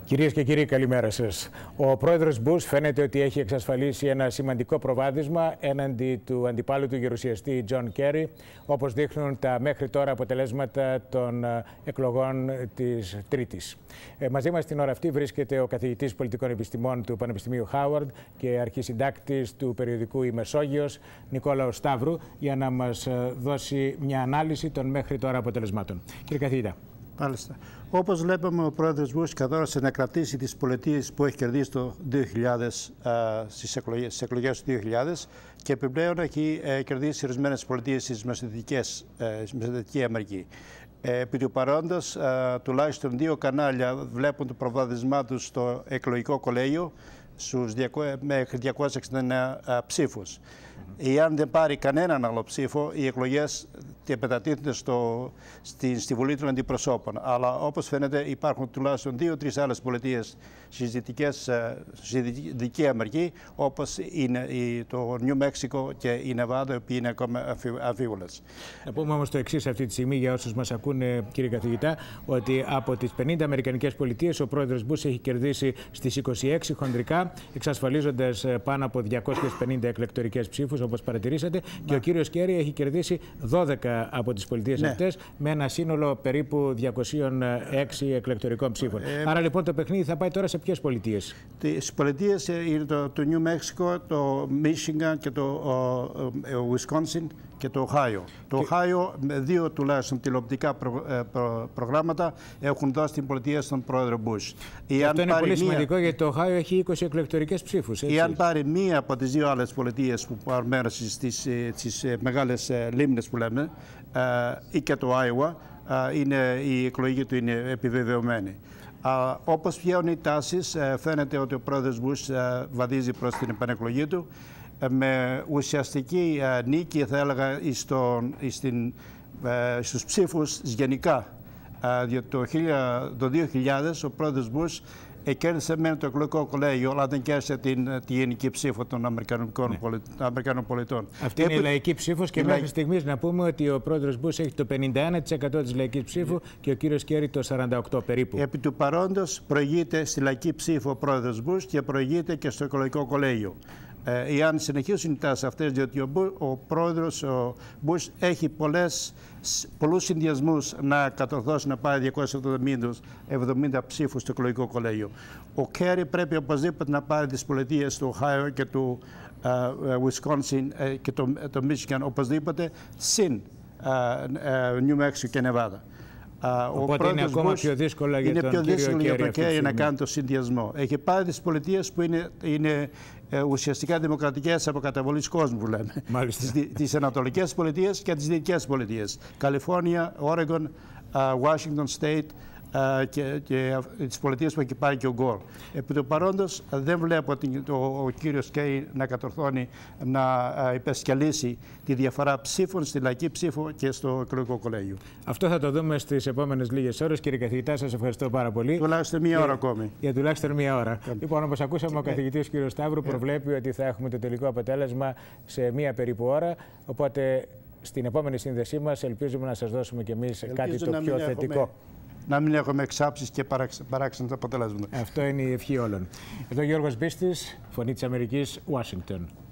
Κυρίες και κύριοι, καλημέρα σας. Ο πρόεδρος Μπούς φαίνεται ότι έχει εξασφαλίσει ένα σημαντικό προβάδισμα έναντι του αντιπάλου του γερουσιαστή Τζον Κέρι, όπως δείχνουν τα μέχρι τώρα αποτελέσματα των εκλογών της Τρίτης. Μαζί μας την ώρα αυτή βρίσκεται ο καθηγητής πολιτικών επιστημών του Πανεπιστημίου Χάουαρντ και αρχισυντάκτης του περιοδικού «Η Μεσόγειος», Νικόλαος Σταύρου, για να μας δώσει μια ανάλυση των μέχρι τώρα αποτελεσμάτων. Κύριε καθηγητά. Μάλιστα. Όπως βλέπουμε, ο πρόεδρος Μπούς κατόρθωσε να κρατήσει τις πολιτείες που έχει κερδίσει το 2000, στις εκλογές του 2000 και επιπλέον έχει κερδίσει ορισμένες πολιτείες στις Μεσοδυτική Αμερική. Επί του παρόντος, τουλάχιστον 2 κανάλια βλέπουν το προβάδισμά τους στο εκλογικό κολέγιο μέχρι 269 ψήφους. Εάν δεν πάρει κανέναν άλλο ψήφο, οι εκλογές μετατίθενται στη Βουλή των Αντιπροσώπων. Αλλά όπως φαίνεται υπάρχουν τουλάχιστον 2-3 άλλες πολιτείες στη Δυτική Αμερική, όπως είναι το Νιου Μέξικο και η Νεβάδα, οι οποίοι είναι ακόμα αμφίβολες. Να πούμε όμως το εξής αυτή τη στιγμή για όσους μας ακούνε, κύριε καθηγητά, ότι από τις 50 αμερικανικές πολιτείες ο πρόεδρος Μπούς έχει κερδίσει στις 26 χονδρικά, εξασφαλίζοντας πάνω από 250 εκλεκτορικές ψήφους, όπως παρατηρήσατε, και ο κύριος Κέρι έχει κερδίσει 12 από τις πολιτείες αυτές, με ένα σύνολο περίπου 206 εκλεκτορικών ψήφων. Άρα λοιπόν το παιχνίδι θα πάει τώρα σε ποιες πολιτείες? Στις πολιτείες είναι το Νιου Μέξικο, το Μίσιγαν και το Ουισκόνσιν και το Οχάιο. Το Οχάιο, με 2 τουλάχιστον τηλεοπτικά προγράμματα, έχουν δώσει την πολιτεία στον πρόεδρο Μπούς. Αυτό είναι πολύ σημαντικό, γιατί το Οχάιο έχει 20 εκλεκτορικές ψήφους. Εάν πάρει μία από τις 2 άλλες πολιτείες που πάρουν μέρος στις μεγάλες λίμνες που λέμε, ή και το Άιουα, η εκλογή του είναι επιβεβαιωμένη. Όπως βγαίνουν οι τάσεις, φαίνεται ότι ο πρόεδρος Μπούς βαδίζει προς την επανεκλογή του με ουσιαστική νίκη, θα έλεγα, στους ψήφους γενικά. Διότι το 2000 ο πρόεδρος Μπούς κέρδισε με το εκλογικό κολέγιο, αλλά δεν κέρδισε τη γενική ψήφο των Αμερικανών πολιτών. Αυτή είναι η λαϊκή ψήφος και μέχρι στιγμής να πούμε ότι ο πρόεδρος Μπούς έχει το 51% της λαϊκής ψήφου και ο κύριος Κέρι το 48% περίπου. Επί του παρόντος προηγείται στη λαϊκή ψήφο ο πρόεδρος Μπούς και προηγείται και στο εκλογικό κολέγιο. Εάν συνεχίσουν οι τάσεις αυτές, διότι ο πρόεδρος Μπούς έχει πολλούς συνδυασμούς να κατορθώσει να πάρει 270 ψήφους στο εκλογικό κολέγιο. Ο Κέρι πρέπει οπωσδήποτε να πάρει τις πολιτείες του Οχάιο και του Ουισκόνσιν και το Μίσιγαν οπωσδήποτε, συν Νιου Μέξικο και Νεβάδα. Οπότε είναι ακόμα πιο δύσκολο για τον κύριο Κέρι να κάνει το συνδυασμό. Έχει πάρει τις πολιτείες που είναι ουσιαστικά δημοκρατικές από καταβολής κόσμου, που λέμε. Τις ανατολικές πολιτείες και τις δυτικές πολιτείες. Καλιφόρνια, Όρεγκον, Washington State και τις πολιτείες που έχει πάρει και ο Γκορ. Επί του παρόντος δεν βλέπω ο κύριος Κέρι να κατορθώνει να υπεσκελίσει τη διαφορά ψήφων στη λαϊκή ψήφο και στο εκλογικό κολέγιο. Αυτό θα το δούμε στις επόμενες λίγες ώρες. Κύριε καθηγητά, σας ευχαριστώ πάρα πολύ. Τουλάχιστον μία ώρα ακόμη. Για τουλάχιστον μία ώρα. Λοιπόν, όπως ακούσαμε, ο καθηγητής κ. Σταύρου προβλέπει ότι θα έχουμε το τελικό αποτέλεσμα σε μία περίπου ώρα. Οπότε στην επόμενη σύνδεσή μας ελπίζουμε να σας δώσουμε κι εμείς κάτι το πιο θετικό. Να μην έχουμε εξάψεις και παράξενα αποτελέσματα. Αυτό είναι η ευχή όλων. Εδώ Γιώργος Μπίστης, Φωνή της Αμερικής, Ουάσιγκτον.